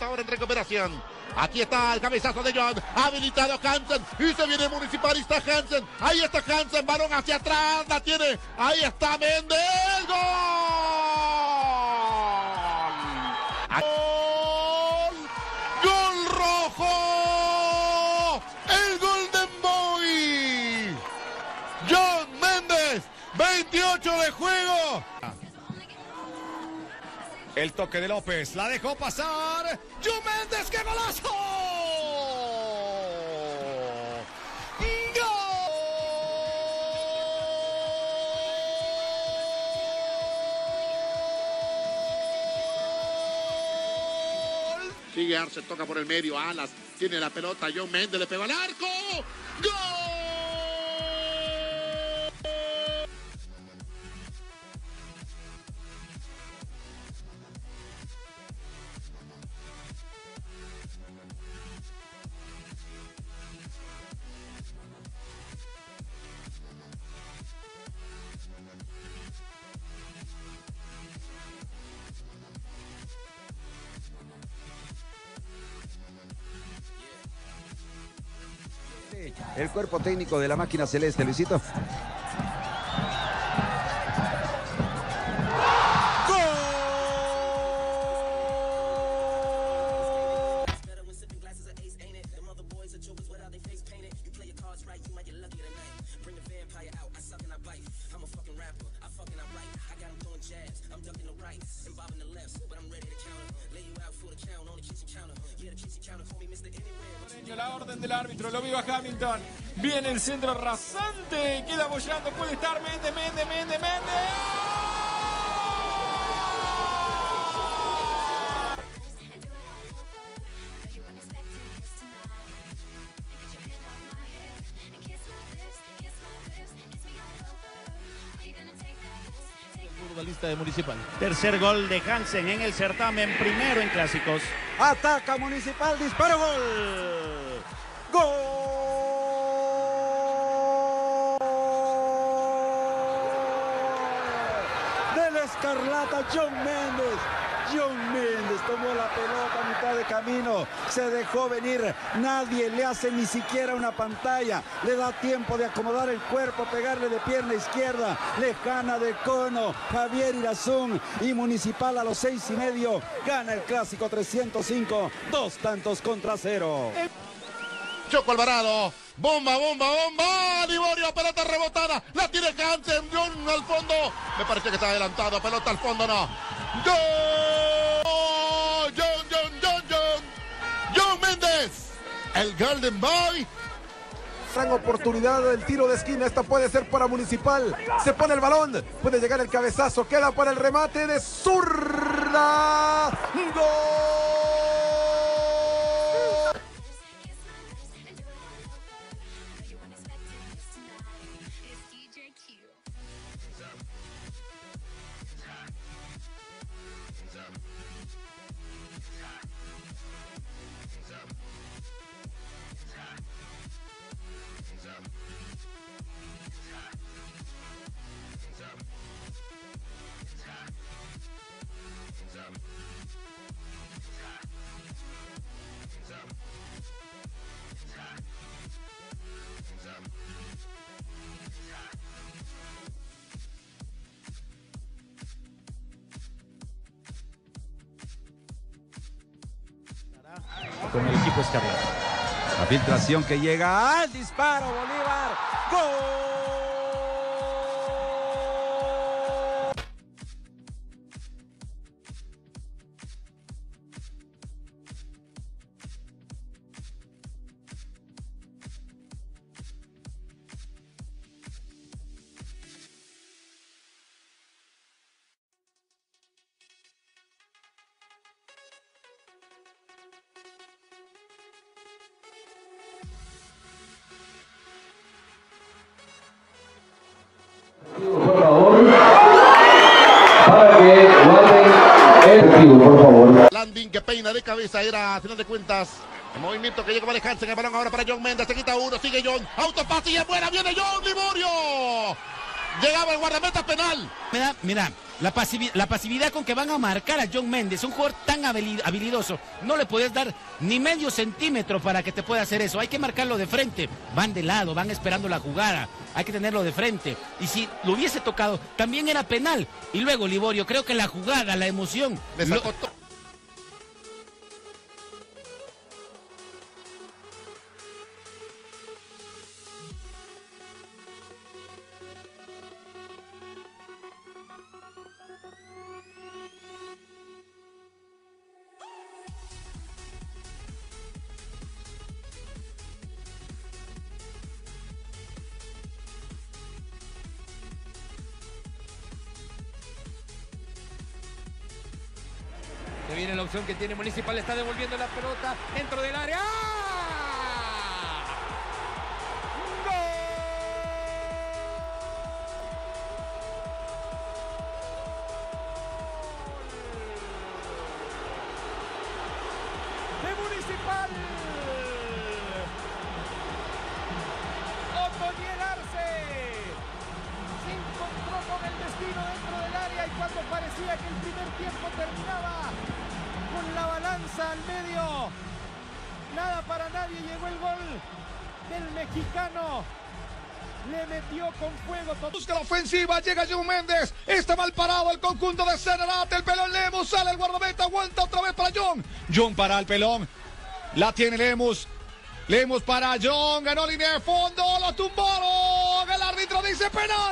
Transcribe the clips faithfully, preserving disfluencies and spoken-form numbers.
hasta ahora en recuperación. Aquí está el cabezazo de John, habilitado Hansen, y se viene Municipalista Hansen, ahí está Hansen, balón hacia atrás, la tiene, ahí está Méndez, ¡gol! ¡Gol! ¡Gol rojo! ¡El Golden Boy! John Méndez, veintiocho de juego. El toque de López, la dejó pasar. ¡John Méndez, qué golazo! ¡Gol! Sigue Arce, toca por el medio, Alas, tiene la pelota, John Méndez le pegó al arco. ¡Gol! El cuerpo técnico de la máquina celeste, Luisito. La orden del árbitro, lo viva Hamilton. Viene el centro rasante, queda apoyando, puede estar Méndez, Méndez, Méndez, Méndez. Futbolista de Municipal. Tercer gol de Hansen en el certamen, primero en clásicos. Ataca Municipal, disparo, gol. ¡Gol! Del Escarlata, John Méndez. John Méndez tomó la pelota a mitad de camino, se dejó venir, nadie le hace ni siquiera una pantalla, le da tiempo de acomodar el cuerpo, pegarle de pierna izquierda, lejana de cono, Javier Irazún, y Municipal a los seis y medio, gana el clásico trescientos cinco, dos tantos contra cero. Choco Alvarado, bomba, bomba, bomba, Liborio, pelota rebotada, la tiene Hansen, John al fondo, me parece que está adelantado, pelota al fondo, no. ¡Gol! John, John, John, John, John Méndez, el Golden Boy. Gran oportunidad del tiro de esquina, esta puede ser para Municipal, se pone el balón, puede llegar el cabezazo, queda para el remate de zurda, ¡gol! Con el equipo Escarlata. La filtración que llega al disparo, Bolívar, ¡gol! Por favor, para que guarden el tiro, por favor. Landing que peina de cabeza, era a final de cuentas el movimiento que llega para Hansen, el balón ahora para John Méndez, se quita uno, sigue John, autopase y es buena, viene John, Liborio. Llegaba el guardameta penal. Mira, mira. La, pasivi la pasividad con que van a marcar a John Méndez, un jugador tan habilidoso, no le puedes dar ni medio centímetro para que te pueda hacer eso. Hay que marcarlo de frente, van de lado, van esperando la jugada, hay que tenerlo de frente. Y si lo hubiese tocado, también era penal. Y luego, Liborio, creo que la jugada, la emoción... Le sacó todo. Se viene la opción que tiene Municipal, está devolviendo la pelota dentro del área. ¡Gol! De Municipal. Otoniel Arce se encontró con el destino dentro del área y cuando parecía que el primer tiempo terminaba con la balanza al medio, nada para nadie, llegó el gol del mexicano, le metió con fuego. Busca la ofensiva, llega John Méndez, está mal parado el conjunto de Sanarate, el pelón Lemus, sale el guardameta, aguanta otra vez para John, John para el pelón, la tiene Lemus, Lemus para John, ganó línea de fondo, lo tumbaron, el árbitro dice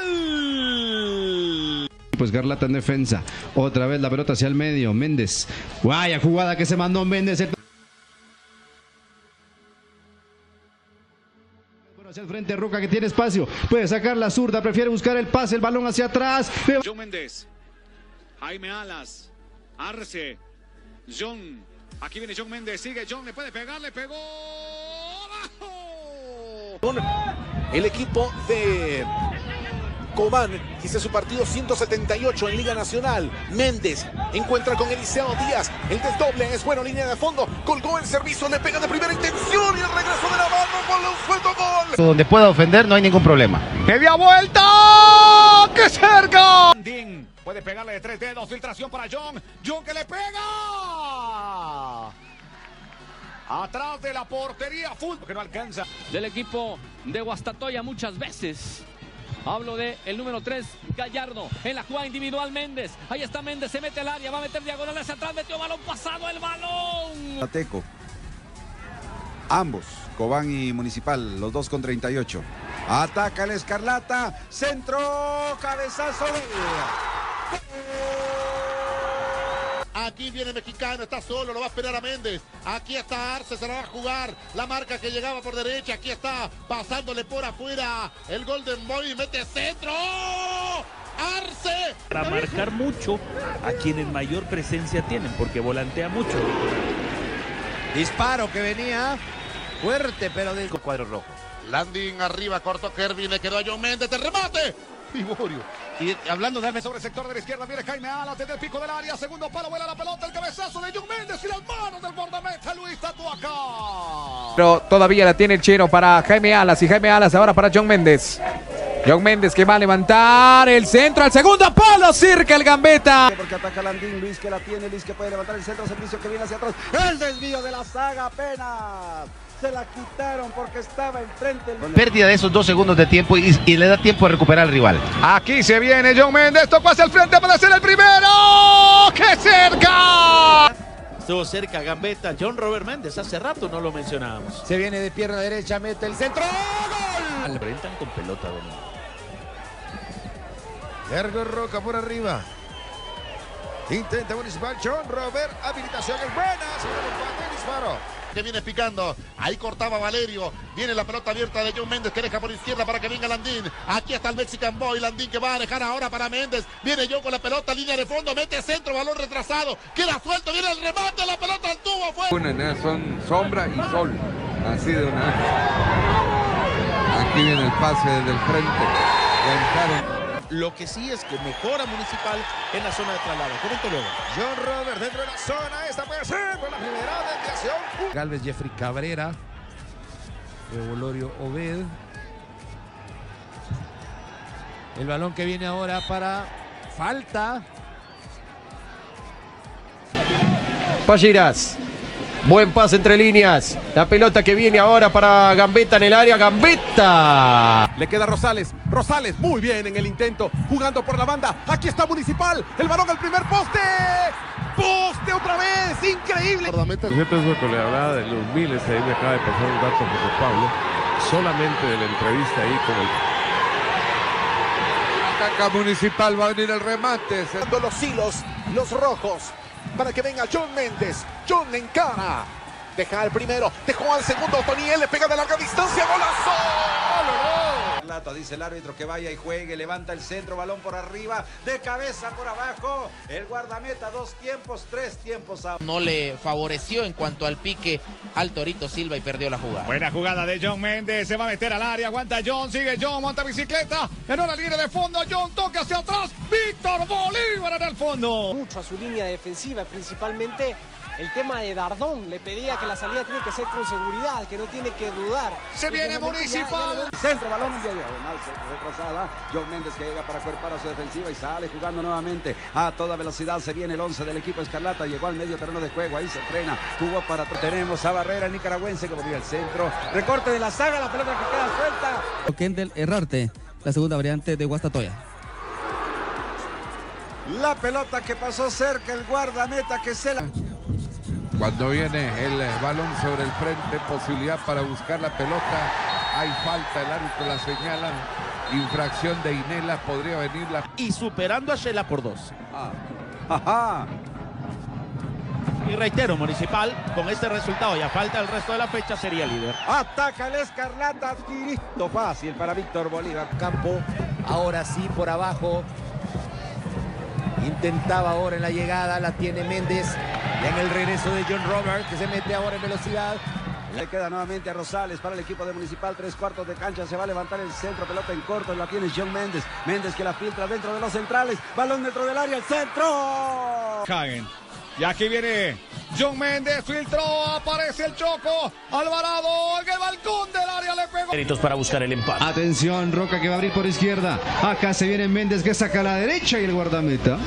penal. Pues Garlata en defensa, otra vez la pelota hacia el medio, Méndez, vaya jugada que se mandó Méndez. El... Hacia el frente, Roca que tiene espacio, puede sacar la zurda, prefiere buscar el pase, el balón hacia atrás. John Méndez, Jaime Alas, Arce, John, aquí viene John Méndez, sigue John, le puede pegar, le pegó, abajo. El equipo de Cobán, hizo su partido ciento setenta y ocho en Liga Nacional. Méndez encuentra con Eliseo Díaz. El desdoble es bueno, línea de fondo. Colgó el servicio, le pega de primera intención y el regreso de Navarro con un suelto gol. Donde pueda ofender no hay ningún problema. ¡Media vuelta! ¡Qué cerca! Din puede pegarle de tres dedos, filtración para John. John que le pega. Atrás de la portería, fútbol que no alcanza. Del equipo de Guastatoya muchas veces. Hablo de el número tres, Gallardo, en la jugada individual Méndez. Ahí está Méndez, se mete al área, va a meter diagonal hacia atrás, metió balón pasado, el balón. Ateco. Ambos, Cobán y Municipal, los dos con treinta y ocho. Ataca el Escarlata, centro, cabezazo. Aquí viene el mexicano, está solo, lo va a esperar a Méndez. Aquí está Arce, se la va a jugar. La marca que llegaba por derecha, aquí está pasándole por afuera. El Golden Boy mete centro. Arce. Para marcar mucho a quienes mayor presencia tienen, porque volantea mucho. Disparo que venía fuerte, pero del cuadro rojo. Landín arriba, cortó Kervin, le quedó a John Méndez, el remate. Liborio. Y hablando de sobre el sector de la izquierda, viene Jaime Alas desde el pico del área, segundo palo, vuela la pelota, el cabezazo de John Méndez y las manos del guardameta Luis Tatuaca. Pero todavía la tiene el chino para Jaime Alas y Jaime Alas ahora para John Méndez. John Méndez que va a levantar el centro al segundo palo, cerca el gambeta. Porque ataca Landín, Luis que la tiene, Luis que puede levantar el centro, servicio que viene hacia atrás. El desvío de la saga apenas. Se la quitaron porque estaba enfrente. El... Pérdida de esos dos segundos de tiempo y, y le da tiempo a recuperar al rival. Aquí se viene John Méndez, tocó hacia el frente para hacer el primero. ¡Qué cerca! Estuvo cerca Gambetta, John Robert Méndez, hace rato no lo mencionábamos. Se viene de pierna derecha, mete el centro. ¡Gol! Enfrentan con pelota, Domingo. Largo Roca por arriba. Intenta Municipal, John Robert, habilitación es buena. Se viene el disparo. Que viene picando, ahí cortaba Valerio, viene la pelota abierta de John Méndez que deja por izquierda para que venga Landín, aquí está el Mexican Boy, Landín que va a dejar ahora para Méndez, viene John con la pelota, línea de fondo, mete centro, balón retrasado, queda suelto, viene el remate, la pelota al tubo, fue. Una, son sombra y sol, así de una. Aquí viene el pase desde el frente, entraron. Lo que sí es que mejora Municipal en la zona de traslado. Comento luego. John Robert dentro de la zona. Esta puede ser por la primera desviación. Galvez, Jeffrey Cabrera. Revolorio Obed. El balón que viene ahora para falta. Palleras. Buen pase entre líneas. La pelota que viene ahora para Gambetta en el área. Gambetta. Le queda Rosales. Rosales muy bien en el intento. Jugando por la banda. Aquí está Municipal. El balón al primer poste. Poste otra vez. Increíble. Esto es lo que le hablaba de los miles. Ahí me acaba de pasar un dato José Pablo. Solamente de la entrevista ahí con el... Ataca Municipal. Va a venir el remate. Dando los hilos. Los rojos. Para que venga John Méndez. John encara. Deja al primero. Dejó al segundo. Otoniel le pega de larga distancia. ¡Golazo! Carlata, dice el árbitro que vaya y juegue. Levanta el centro. Balón por arriba. De cabeza por abajo. El guardameta. Dos tiempos. Tres tiempos. A... No le favoreció en cuanto al pique al Torito Silva y perdió la jugada. Buena jugada de John Méndez. Se va a meter al área. Aguanta John. Sigue John. Monta bicicleta. En una línea de fondo. John toca hacia atrás. Víctor Bolívar en el fondo. Mucho a su línea defensiva, principalmente el tema de Dardón. Le pedía que la salida tiene que ser con seguridad, que no tiene que dudar. Se viene Municipal. Centro, balón de diagonal, retrasada. John Méndez que llega para cuerpar a su defensiva y sale jugando nuevamente a toda velocidad. Se viene el once del equipo Escarlata. Llegó al medio terreno de juego. Ahí se frena. Jugó para... Tenemos a Barrera, nicaragüense, que volvió al centro. Recorte de la saga. La pelota que queda suelta. Kendall Herrarte, la segunda variante de Guastatoya. La pelota que pasó cerca. El guardameta que se la... Cuando viene el balón sobre el frente, posibilidad para buscar la pelota. Hay falta, el árbitro la señala. Infracción de Inela, podría venir la... Y superando a Shela por dos. Ah. Ajá. Y reitero, Municipal, con este resultado y a falta del resto de la fecha, sería líder. Ataca el Escarlata, tirito fácil para Víctor Bolívar. Campo, ahora sí por abajo. Intentaba ahora en la llegada, la tiene Méndez. Y en el regreso de John Robert, que se mete ahora en velocidad. Le queda nuevamente a Rosales para el equipo de Municipal, tres cuartos de cancha, se va a levantar el centro, pelota en corto, la tiene John Méndez. Méndez que la filtra dentro de los centrales, balón dentro del área, el centro. Hagen. Y aquí viene John Méndez, filtró, aparece el Choco, Alvarado, en el balcón del área le pegó. Méritos para buscar el empate. Atención, Roca que va a abrir por izquierda. Acá se viene Méndez que saca a la derecha y el guardameta.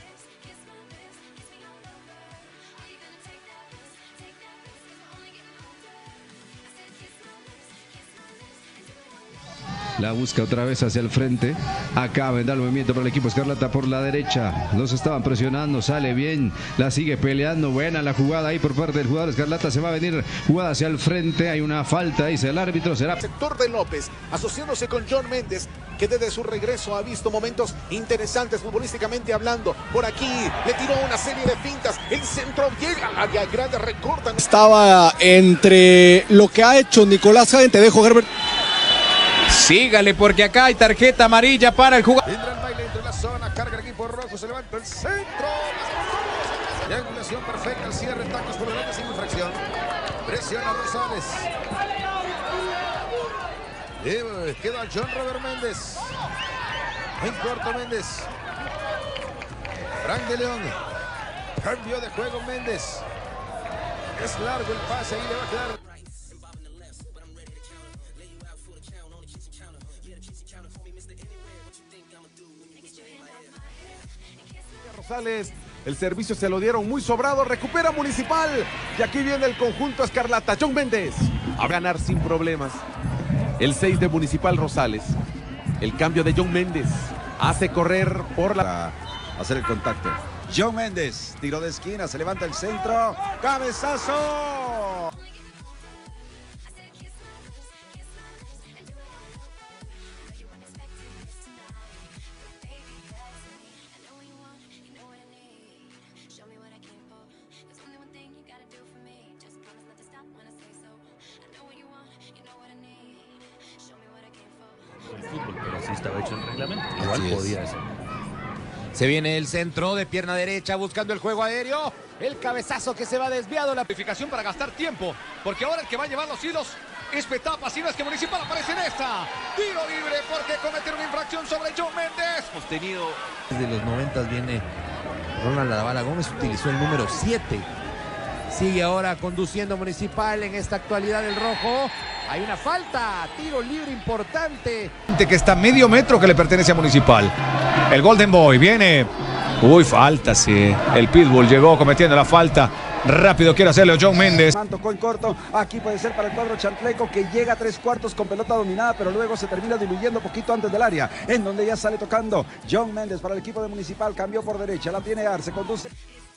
La busca otra vez hacia el frente. Acá vendrá el movimiento para el equipo Escarlata por la derecha. Los estaban presionando, sale bien. La sigue peleando. Buena la jugada ahí por parte del jugador Escarlata. Se va a venir jugada hacia el frente. Hay una falta, dice el árbitro. Será sector de López, asociándose con John Méndez, que desde su regreso ha visto momentos interesantes futbolísticamente hablando. Por aquí le tiró una serie de fintas. El centro llega al área grande, recortan. Estaba entre lo que ha hecho Nicolás Hagen. Te dejo, Herbert. Sígale porque acá hay tarjeta amarilla para el jugador. Entra el baile entre la zona, carga el equipo rojo, se levanta el centro. Triangulación perfecta, el cierre, tacos por delante sin infracción. Presiona Rosales. Y queda John Robert Méndez. En corto Méndez. Frank de León. Cambio de juego Méndez. Es largo el pase y le va a quedar. Rosales, el servicio se lo dieron muy sobrado, recupera Municipal y aquí viene el conjunto Escarlata. John Méndez a ganar sin problemas. El seis de Municipal, Rosales. El cambio de John Méndez hace correr por la... hacer el contacto. John Méndez, tiro de esquina, se levanta el centro, cabezazo. El fútbol, pero así estaba hecho el reglamento. Igual podía ser. Se viene el centro de pierna derecha buscando el juego aéreo. El cabezazo que se va desviado. La verificación para gastar tiempo. Porque ahora el que va a llevar los hilos es Petapa. Si no es que Municipal aparece en esta. Tiro libre porque cometen una infracción sobre John Méndez. Hemos tenido... Desde los noventas viene Ronald Lavalla Gómez. Utilizó el número siete. Sigue ahora conduciendo Municipal en esta actualidad del rojo. Hay una falta. Tiro libre importante. Que está medio metro que le pertenece a Municipal. El Golden Boy viene. Uy, falta, sí. El Pitbull llegó cometiendo la falta. Rápido quiere hacerlo John Méndez. Tocó en corto, aquí puede ser para el cuadro chantleco que llega a tres cuartos con pelota dominada, pero luego se termina diluyendo poquito antes del área, en donde ya sale tocando John Méndez para el equipo de Municipal, cambió por derecha, la tiene Arce, conduce.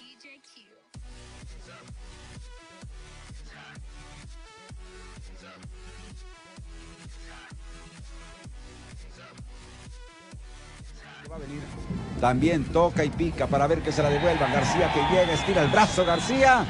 Va a venir. También toca y pica para ver que se la devuelvan. García que llega, estira el brazo García.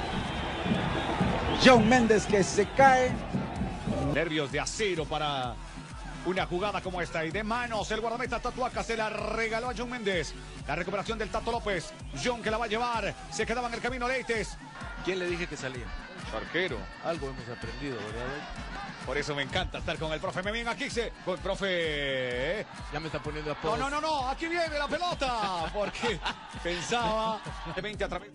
John Méndez que se cae. Nervios de acero para una jugada como esta. Y de manos el guardameta Tatuaca se la regaló a John Méndez. La recuperación del Tato López. John que la va a llevar. Se quedaba en el camino Leites. ¿Quién le dije que salía? Arquero. Algo hemos aprendido, ¿verdad? Por eso me encanta estar con el profe. Me viene aquí, se... Con el profe... ¿eh? Ya me está poniendo a No, no, no, no. Aquí viene la pelota. Porque pensaba... de veinte a través...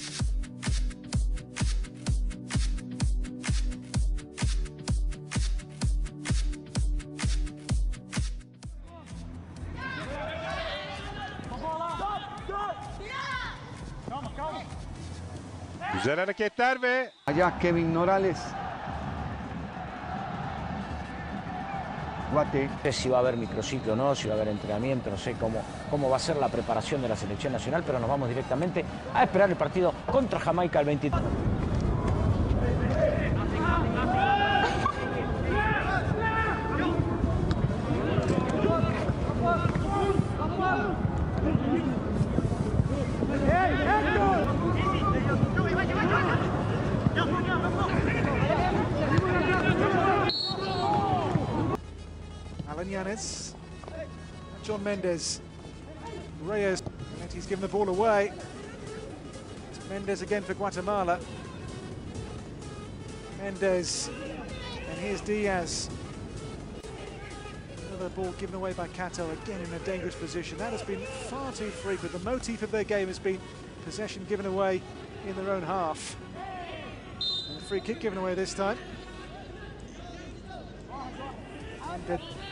Güzel hareketler ve. Allá Kevin Morales. Guate. No sé si va a haber microciclo o no, si va a haber entrenamiento, no sé cómo, cómo va a ser la preparación de la selección nacional, pero nos vamos directamente a esperar el partido contra Jamaica el veintitrés. Alan Yanes, John Mendes, Reyes, and he's given the ball away. It's Mendes again for Guatemala. Mendes, and here's Diaz. Another ball given away by Cato, again in a dangerous position. That has been far too frequent. The motif of their game has been possession given away in their own half. And a free kick given away this time. And, uh,